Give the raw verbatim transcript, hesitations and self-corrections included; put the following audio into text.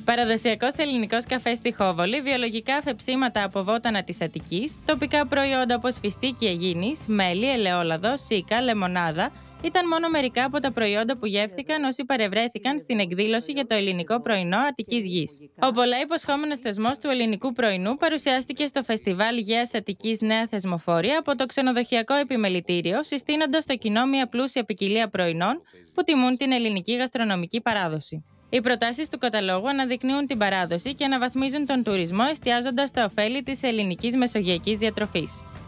Παραδοσιακός ελληνικός καφές στη Χόβολη, βιολογικά αφεψίματα από βότανα της Αττικής, τοπικά προϊόντα όπως φιστίκι Αιγίνης, μέλι, ελαιόλαδο, σίκα, λεμονάδα, ήταν μόνο μερικά από τα προϊόντα που γεύθηκαν όσοι παρευρέθηκαν στην εκδήλωση για το ελληνικό πρωινό Αττικής Γης. Ο πολλά υποσχόμενος θεσμός του ελληνικού πρωινού παρουσιάστηκε στο Φεστιβάλ Γέας Αττικής Νέα Θεσμοφόρια από το ξενοδοχειακό επιμελητήριο, συστήνοντας στο κοινό μια πλούσια ποικιλία πρωινών που τιμούν την ελληνική γαστρονομική παράδοση. Οι προτάσεις του καταλόγου αναδεικνύουν την παράδοση και αναβαθμίζουν τον τουρισμό, εστιάζοντας στα ωφέλη της ελληνικής μεσογειακής διατροφής.